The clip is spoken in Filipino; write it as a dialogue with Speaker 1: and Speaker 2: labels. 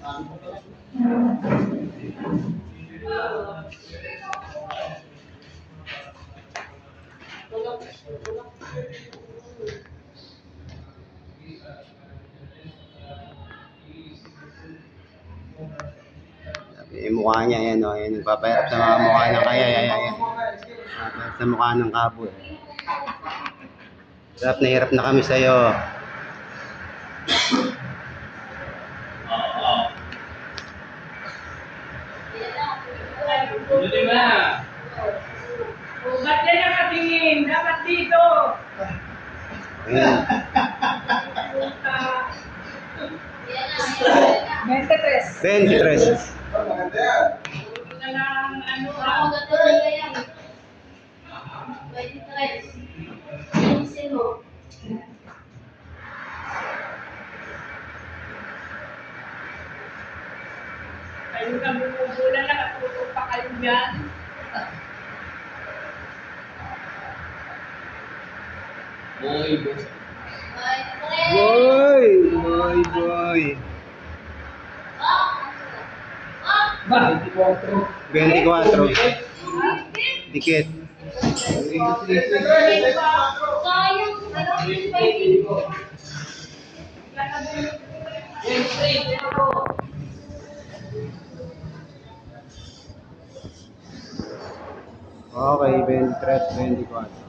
Speaker 1: Yung mukha niya, yan o. Yan, nagpapahirap sa mga mukha ng kaya. Yan. Sa mukha ng kapoy. Hirap na kami sa'yo.
Speaker 2: Hindi ba? Ba't yan nakatingin? Dapat dito.
Speaker 1: Ayan. 23.
Speaker 2: Kayo na bumubulan na, katulog pa kayo dyan.
Speaker 1: Boy. 24. Dikit. Okay, 23, 24.